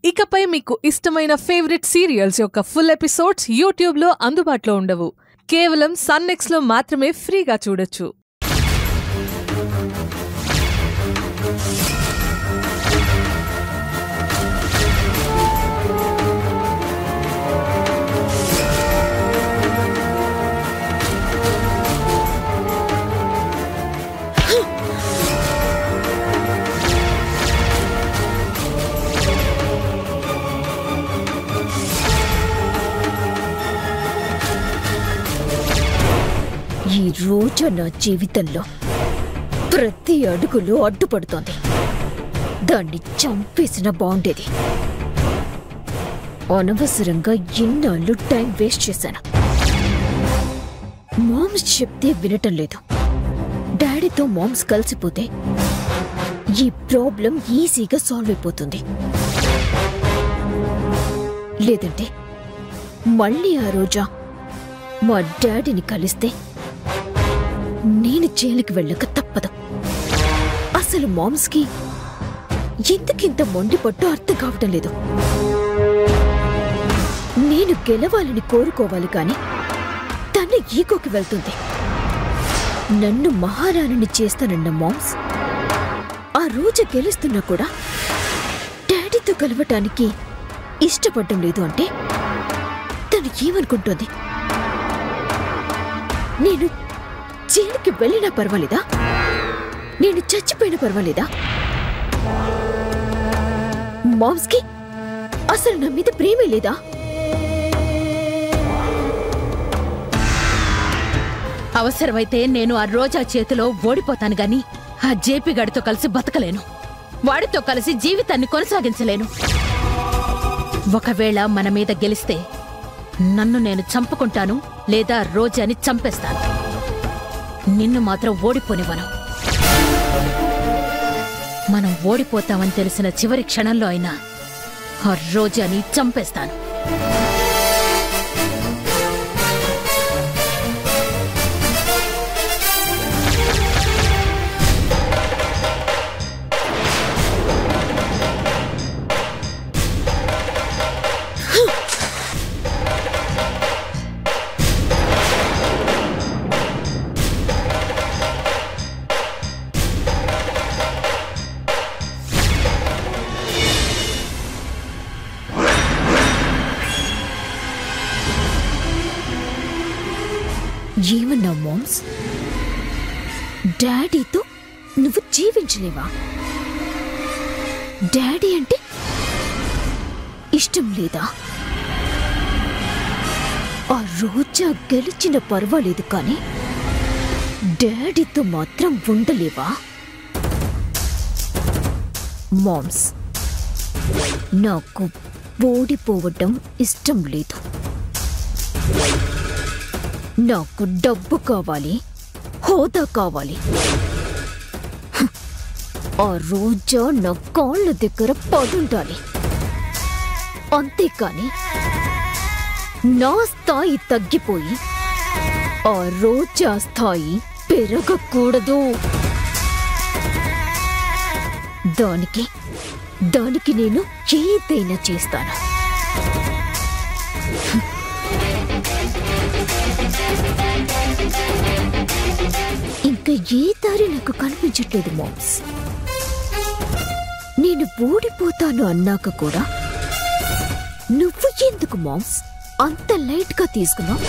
ఇకపై మీకు ఇష్టమైన ఫేవరెట్ సీరియల్స్ యొక్క ఫుల్ ఎపిసోడ్స్ యూట్యూబ్లో అందుబాటులో ఉండవు. కేవలం సన్నెక్స్లో మాత్రమే ఫ్రీగా చూడొచ్చు. ఈ రోజు నా జీవితంలో ప్రతి అడుగులో అడ్డుపడుతోంది. దాన్ని చంపేసిన బాగుండేది. అనవసరంగా ఇన్నాళ్ళు టైం వేస్ట్ చేశాను. మామ్స్ చెప్తే వినటం లేదు. డాడీతో మామ్స్ కలిసిపోతే ఈ ప్రాబ్లం ఈజీగా సాల్వ్ అయిపోతుంది. లేదంటే మళ్ళీ ఆ రోజా మా డాడీని కలిస్తే నేను జైలుకి వెళ్ళక తప్పదు. అసలు మామ్స్కి ఎందుకింత మొండిపట్టు అర్థం కావటం లేదు. నేను గెలవాలని కోరుకోవాలి కానీ తన ఈగోకి వెళ్తుంది. నన్ను మహారాణిని చేస్తానన్న మామ్స్ ఆ రోజు గెలుస్తున్నా కూడా డాడీతో కలవటానికి ఇష్టపడటం లేదు అంటే తను ఏమనుకుంటోంది? నేను జైలుకి వెళ్ళినా పర్వాలేదా? నేను చచ్చిపోయినా పర్వాలేదా? మామ్స్కి అసలు నా మీద ప్రేమే లేదా? అవసరమైతే నేను ఆ రోజా చేతిలో ఓడిపోతాను గాని ఆ జేపీ గడితో కలిసి బతకలేను. వాడితో కలిసి జీవితాన్ని కొనసాగించలేను. ఒకవేళ మన మీద గెలిస్తే నన్ను నేను చంపుకుంటాను, లేదా రోజాని చంపేస్తాను. నిన్ను మాత్రం ఓడిపోనివ్వను. మనం ఓడిపోతామని తెలిసిన చివరి క్షణంలో అయినా ఆ రోజాని చంపేస్తాను. ఏమన్నా మామ్స్? డాడీతో నువ్వు జీవించలేవా? డాడీ అంటే ఇష్టం లేదా? ఆ రోజా గెలిచిన పర్వాలేదు కానీ డాడీతో మాత్రం ఉండలేవా? మామ్స్, నాకు ఓడిపోవటం ఇష్టం లేదు. నాకు డబ్బు కావాలి, హోదా కావాలి. ఆ రోజా నా కాళ్ళ దగ్గర పడుండాలి. అంతేకాని నా స్థాయి తగ్గిపోయి ఆ రోజా స్థాయి పెరగకూడదు. దానికి నేను ఏదైనా చేస్తాను. ఇంకా ఏ దారి నాకు కనిపించట్లేదు మామ్స్. నేను ఓడిపోతాను అన్నాక కూడా నువ్వు ఎందుకు మామ్స్ అంత లైట్ గా తీసుకున్నావు?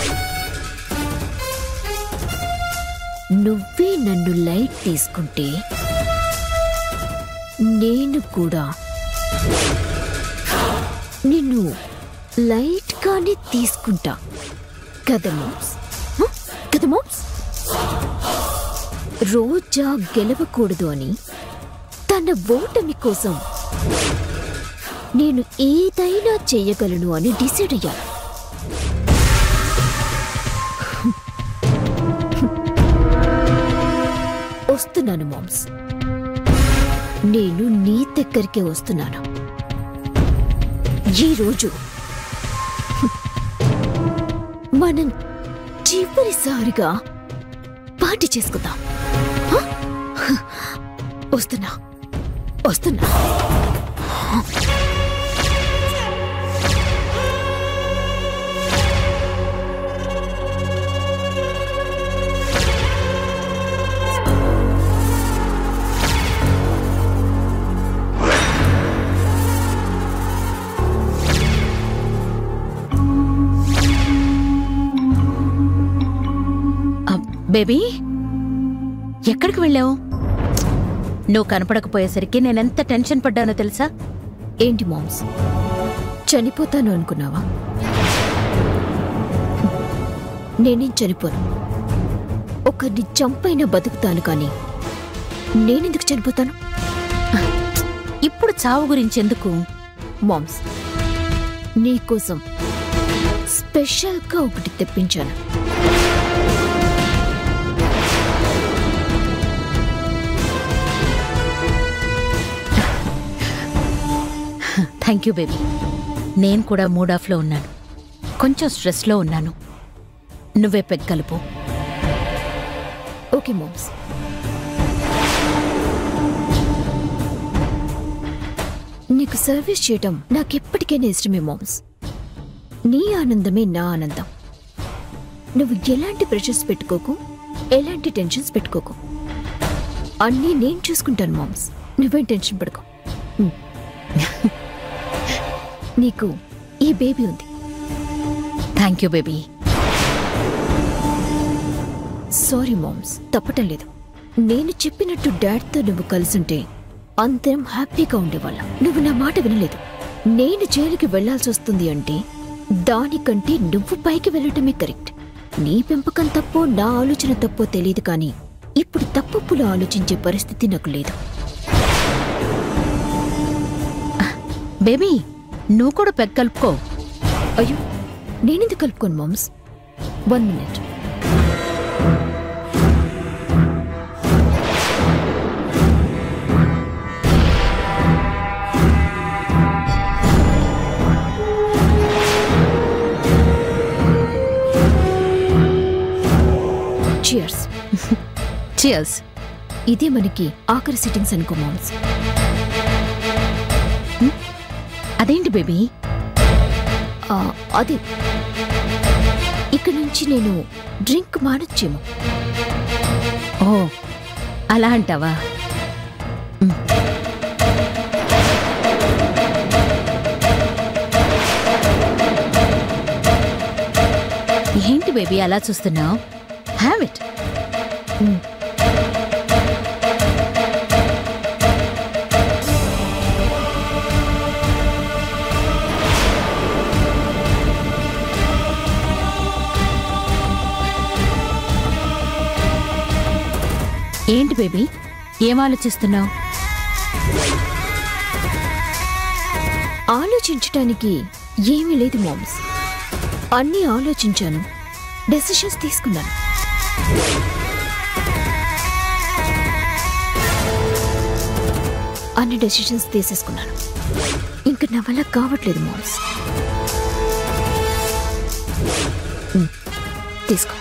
నువ్వే నన్ను లైట్ తీసుకుంటే నేను కూడా నిన్ను లైట్ గానే తీసుకుంటా కదా మామ్స్? కదా మామ్స్? రోజా గెలవకూడదు అని తన ఓటమి కోసం నేను ఏదైనా చేయగలను అని డిసైడ్ అయ్యాను. వస్తున్నాను మామ్స్. నేను నీ దగ్గరికే వస్తున్నాను. ఈరోజు మనం చివరిసారిగా పార్టీ చేసుకుందాం. వస్తున్నా. బేబీ ఎక్కడికి వెళ్ళావు? నువ్వు కనపడకపోయేసరికి నేనెంత టెన్షన్ పడ్డానో తెలుసా? ఏంటి మామ్స్, చనిపోతాను అనుకున్నావా? నేనేం చనిపోను. ఒకరిని చంపైనా బతుకుతాను, కానీ నేనెందుకు చనిపోతాను? ఇప్పుడు చావు గురించి ఎందుకు? మామ్స్, నీకోసం స్పెషల్గా ఒకటి తెప్పించాను. Thank you baby. నేను కూడా మూడ్ ఆఫ్లో ఉన్నాను, కొంచెం స్ట్రెస్లో ఉన్నాను. నువ్వే పెగ్ కలుపు. Okay moms. నీకు సర్వీస్ చేయటం నాకెప్పటికైనా ఇష్టమే మామ్స్. నీ ఆనందమే నా ఆనందం. నువ్వు ఎలాంటి ప్రెషర్స్ పెట్టుకోకు, ఎలాంటి టెన్షన్స్ పెట్టుకోకు. అన్నీ నేను చూసుకుంటాను మామ్స్, నువ్వేం టెన్షన్ పడుకో. నీకు ఈ బేబీ ఉంది. Thank you baby. Sorry moms, తప్పటం లేదు. నేను చెప్పినట్టు డాడ్తో నువ్వు కలిసుంటే అందరం హ్యాపీగా ఉండేవాళ్ళం. నువ్వు నా మాట వినలేదు. నేను జైలుకి వెళ్లాల్సి వస్తుంది అంటే దానికంటే నువ్వు పైకి వెళ్ళటమే కరెక్ట్. నీ పెంపకం తప్పో నా ఆలోచన తప్పో తెలియదు, కానీ ఇప్పుడు తప్పులు ఆలోచించే పరిస్థితి నాకు లేదు. బేబీ నువ్వు కూడా పెగ్ కలుపుకో. అయ్యో, నేనెందుకు కలుపుకోను మామ్స్? 1 minute. చియర్స్. చియర్స్. ఇదే మనకి ఆఖరి సిట్టింగ్స్ అనుకో మామ్స్. అదేంటి బేబీ? అది ఇక్కడి నుంచి నేను డ్రింక్ మానొచ్చేమో. ఓ అలా అంటావా? ఏంటి బేబీ అలా చూస్తున్నావు? Have it. ఏంటి బేబీ ఏం ఆలోచిస్తున్నావు? ఆలోచించటానికి ఏమీ లేదు మామ్స్. అన్నీ ఆలోచించాను, డెసిషన్స్ తీసుకున్నాను. అన్ని డెసిషన్స్ తీసేసుకున్నాను. ఇంక నా వల్ల కావట్లేదు మామ్స్. తీసుకో.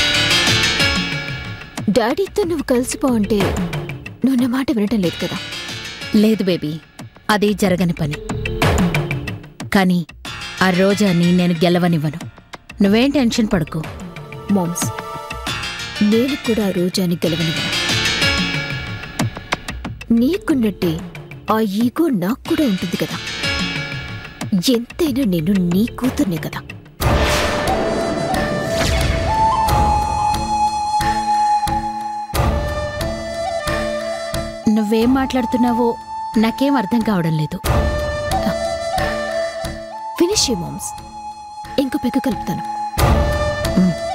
డాడీతో నువ్వు కలిసిపో అంటే నువ్వు నా మాట వినటం లేదు కదా? లేదు బేబీ, అది జరగని పని. కానీ ఆ రోజాని నేను గెలవనివ్వను. నువ్వేం టెన్షన్ పడుకో. మామ్స్, నేను కూడా ఆ రోజాని గెలవనివ్వను. నీకున్నట్టే ఆ ఈగో నాకు కూడా ఉంటుంది కదా. ఎంతైనా నేను నీ కూతుర్నే కదా. నువ్వేం మాట్లాడుతున్నావో నాకేం అర్థం కావడం లేదు. ఫినిష్ మామ్స్, ఇంకో పెగ్గు కలుపుతాను.